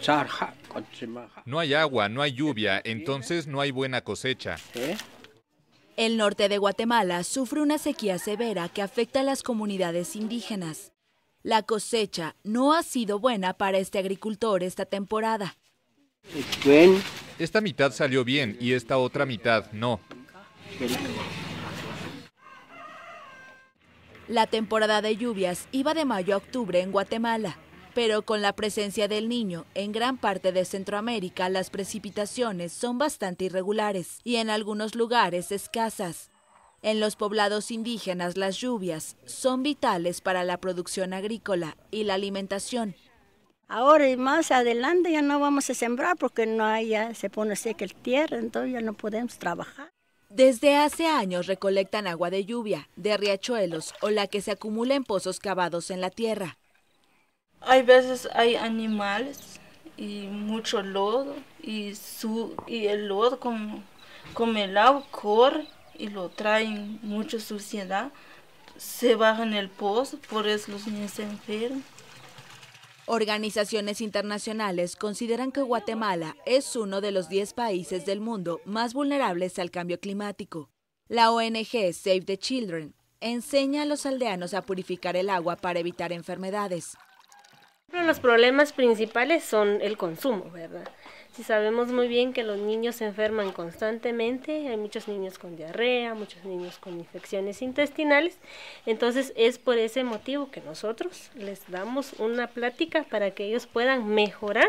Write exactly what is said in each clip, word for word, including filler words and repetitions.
No hay agua, no hay lluvia, entonces no hay buena cosecha. El norte de Guatemala sufre una sequía severa que afecta a las comunidades indígenas. La cosecha no ha sido buena para este agricultor esta temporada. Esta mitad salió bien y esta otra mitad no. La temporada de lluvias iba de mayo a octubre en Guatemala, pero con la presencia del Niño en gran parte de Centroamérica las precipitaciones son bastante irregulares y en algunos lugares escasas. En los poblados indígenas las lluvias son vitales para la producción agrícola y la alimentación. Ahora y más adelante ya no vamos a sembrar porque no hay, ya se pone seca el tierra, entonces ya no podemos trabajar. Desde hace años recolectan agua de lluvia, de riachuelos o la que se acumula en pozos cavados en la tierra. Hay veces hay animales y mucho lodo y, su, y el lodo como, como el agua corre y lo traen mucha suciedad. Se baja en el pozo, por eso los niños se enferman. Organizaciones internacionales consideran que Guatemala es uno de los diez países del mundo más vulnerables al cambio climático. La O N G Save the Children enseña a los aldeanos a purificar el agua para evitar enfermedades. Los problemas principales son el consumo, ¿verdad? Si sabemos muy bien que los niños se enferman constantemente, hay muchos niños con diarrea, muchos niños con infecciones intestinales, entonces es por ese motivo que nosotros les damos una plática para que ellos puedan mejorar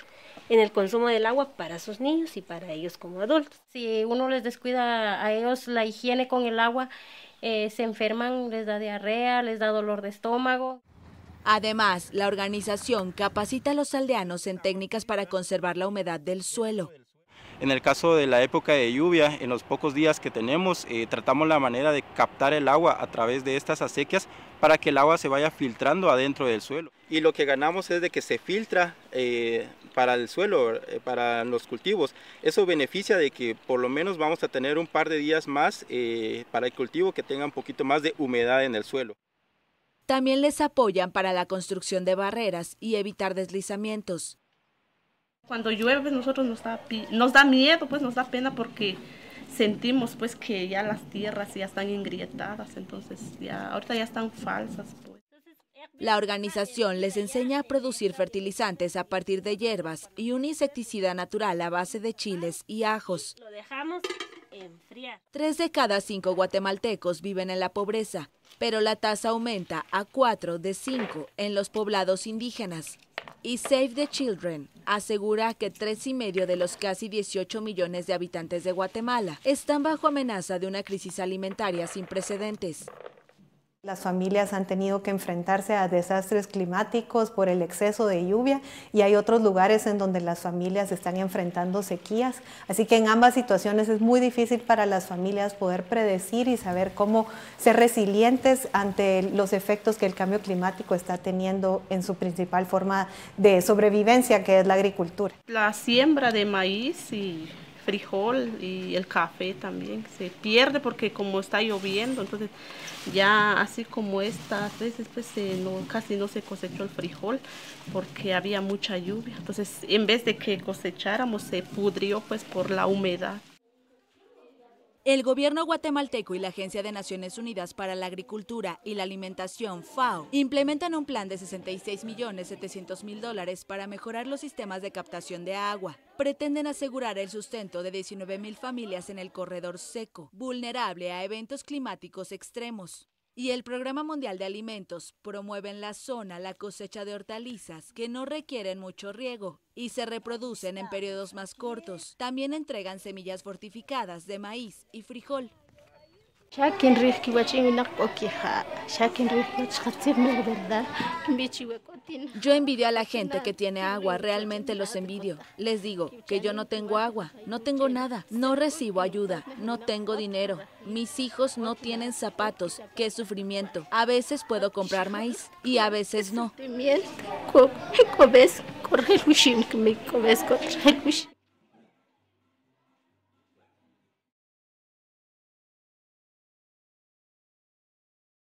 en el consumo del agua para sus niños y para ellos como adultos. Si uno les descuida a ellos la higiene con el agua, eh, se enferman, les da diarrea, les da dolor de estómago. Además, la organización capacita a los aldeanos en técnicas para conservar la humedad del suelo. En el caso de la época de lluvia, en los pocos días que tenemos, eh, tratamos la manera de captar el agua a través de estas acequias para que el agua se vaya filtrando adentro del suelo. Y lo que ganamos es de que se filtra eh, para el suelo, eh, para los cultivos. Eso beneficia de que por lo menos vamos a tener un par de días más eh, para el cultivo que tenga un poquito más de humedad en el suelo. También les apoyan para la construcción de barreras y evitar deslizamientos. Cuando llueve nosotros nos da, nos da miedo, pues nos da pena porque sentimos pues que ya las tierras ya están engrietadas, entonces ya ahorita ya están falsas. Pues. La organización les enseña a producir fertilizantes a partir de hierbas y un insecticida natural a base de chiles y ajos. Lo dejamos enfriar. Tres de cada cinco guatemaltecos viven en la pobreza, pero la tasa aumenta a cuatro de cinco en los poblados indígenas. Y Save the Children asegura que tres y medio de los casi dieciocho millones de habitantes de Guatemala están bajo amenaza de una crisis alimentaria sin precedentes. Las familias han tenido que enfrentarse a desastres climáticos por el exceso de lluvia y hay otros lugares en donde las familias están enfrentando sequías. Así que en ambas situaciones es muy difícil para las familias poder predecir y saber cómo ser resilientes ante los efectos que el cambio climático está teniendo en su principal forma de sobrevivencia, que es la agricultura. La siembra de maíz y frijol y el café también se pierde porque como está lloviendo, entonces ya así como estas veces pues eh, no, casi no se cosechó el frijol porque había mucha lluvia, entonces en vez de que cosecháramos se pudrió pues por la humedad. El gobierno guatemalteco y la Agencia de Naciones Unidas para la Agricultura y la Alimentación, FAO, implementan un plan de sesenta y seis millones setecientos mil dólares para mejorar los sistemas de captación de agua. Pretenden asegurar el sustento de diecinueve mil familias en el corredor seco, vulnerable a eventos climáticos extremos. Y el Programa Mundial de Alimentos promueve en la zona la cosecha de hortalizas que no requieren mucho riego y se reproducen en periodos más cortos. También entregan semillas fortificadas de maíz y frijol. Yo envidio a la gente que tiene agua, realmente los envidio. Les digo que yo no tengo agua, no tengo nada, no recibo ayuda, no tengo dinero. Mis hijos no tienen zapatos, qué sufrimiento. A veces puedo comprar maíz y a veces no.